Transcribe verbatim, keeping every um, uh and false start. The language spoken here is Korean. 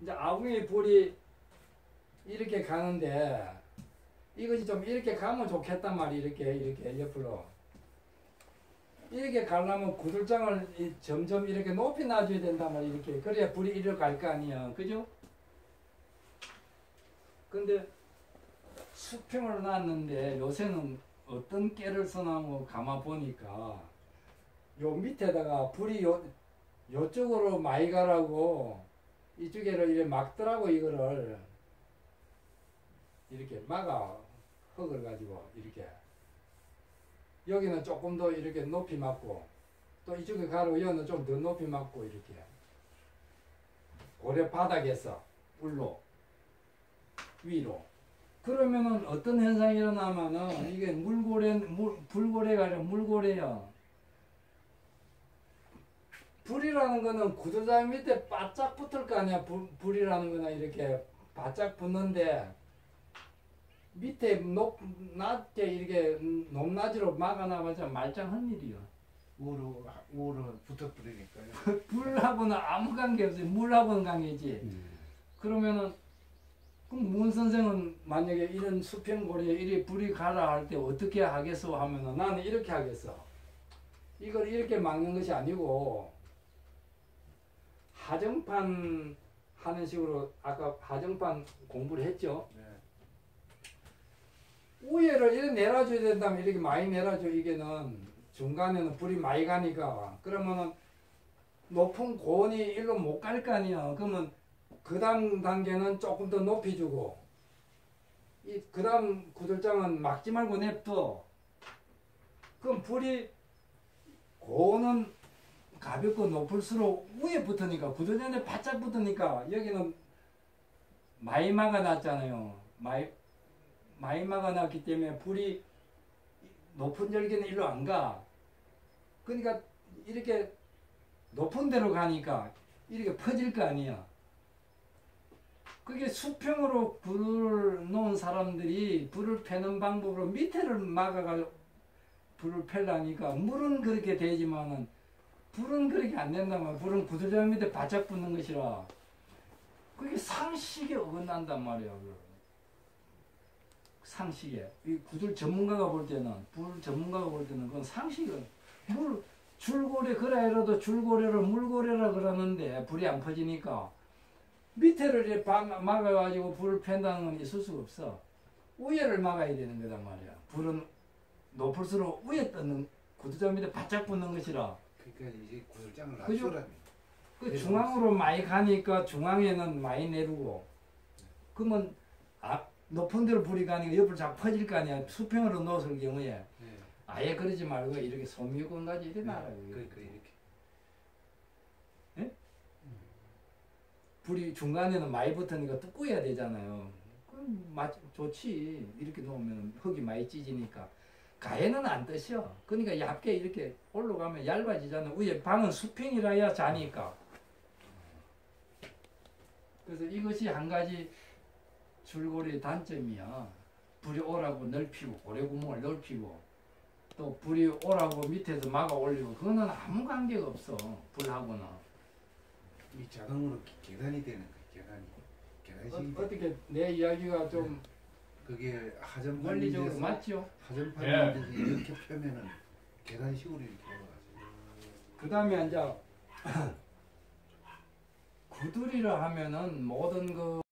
이제 아궁이 불이 이렇게 가는데 이것이 좀 이렇게 가면 좋겠단 말이야. 이렇게 이렇게 옆으로 이렇게 가려면 구들장을 이, 점점 이렇게 높이 놔줘야 된단 말이야. 이렇게 그래야 불이 이리로 갈 거 아니야. 그죠? 근데 수평을 놨는데 요새는 어떤 깨를 써나고 가만 보니까 요 밑에다가 불이 요 요쪽으로 많이 가라고 이쪽에를 이렇게 막더라고. 이거를 이렇게 막아. 흙을 가지고 이렇게 여기는 조금 더 이렇게 높이 막고 또 이쪽에 가로 여기는 좀 더 높이 막고 이렇게 고래 바닥에서 불로 위로. 그러면은 어떤 현상이 일어나면은 이게 물고래 물 불고래가 아니라 물고래야. 불이라는 거는 구두장 밑에 바짝 붙을 거 아니야. 불, 불이라는 거는 이렇게 바짝 붙는데 밑에 높, 낮게 이렇게 높낮이로 막아놔봤자 말짱한 일이요. 우로 우로 붙어버리니까요. 불하고는 아무 관계 없어요. 물하고는 관계지. 음. 그러면은 그럼 문 선생은 만약에 이런 수평고리에 이리 불이 가라 할 때 어떻게 하겠어 하면은 나는 이렇게 하겠어. 이걸 이렇게 막는 것이 아니고 하정판 하는 식으로 아까 하정판 공부를 했죠. 네. 위에를 이렇게 내려줘야 된다면 이렇게 많이 내려줘. 이게는 중간에는 불이 많이 가니까 그러면은 높은 고온이 일로 못 갈 거 아니야. 그러면 그 다음 단계는 조금 더 높이 주고 이 그 다음 구들장은 막지 말고 냅둬. 그럼 불이 고온은 가볍고 높을수록 위에 붙으니까 구들장에 바짝 붙으니까 여기는 많이 막아놨잖아요. 많이 많이 막아놨기 때문에 불이 높은 절개는 일로 안 가. 그러니까 이렇게 높은 데로 가니까 이렇게 퍼질 거 아니야. 그게 수평으로 불을 놓은 사람들이 불을 패는 방법으로 밑에를 막아가 불을 패려니까 물은 그렇게 되지만은 불은 그렇게 안 된다면 불은 구들장 밑에 바짝 붙는 것이라 그게 상식에 어긋난단 말이야. 상식에. 이 구들 전문가가 볼 때는 불 전문가가 볼 때는 그건 상식은 물 줄고래 그래라도 줄고래를 물고래라 그러는데 불이 안 퍼지니까 밑에를 이렇게 막아가지고 불을 팬다는 건 있을 수가 없어. 위에를 막아야 되는 거단 말이야. 불은 높을수록 위에 떠는 구두장 밑에 바짝 붙는 것이라. 그러니까 이제 구들장을 그죠? 낮추라니. 그 중앙으로 많이 가니까 중앙에는 많이 내리고 그러면 아, 높은 데로 불이 가니까 옆으로 자꾸 퍼질 거 아니야. 수평으로 놓았을 경우에 네. 아예 그러지 말고 이렇게 손미건까지 이렇게 네. 놔라. 그러니까 이렇게. 예? 불이 중간에는 많이 붙으니까 뚜꾸야 되잖아요. 그럼 맞, 좋지. 이렇게 놓으면 흙이 많이 찢으니까. 가해는 안 뜨셔. 그러니까 얇게 이렇게 올라가면 얇아지잖아. 위에 방은 수평이라야 자니까. 그래서 이것이 한 가지 줄고리의 단점이야. 불이 오라고 넓히고 고래구멍을 넓히고 또 불이 오라고 밑에서 막아 올리고 그거는 아무 관계가 없어. 불하고는. 이 자동으로 기- 계단이 되는 거예요. 계단이. 계단식이. 어, 어떻게 내 이야기가 좀 그게 하전판 원리적으로 문제에서 맞죠? 하전판 예. 문제에서 이렇게 펴면은 계단식으로 이렇게 올라가죠. 그 다음에 이제 구두리를 하면은 모든 그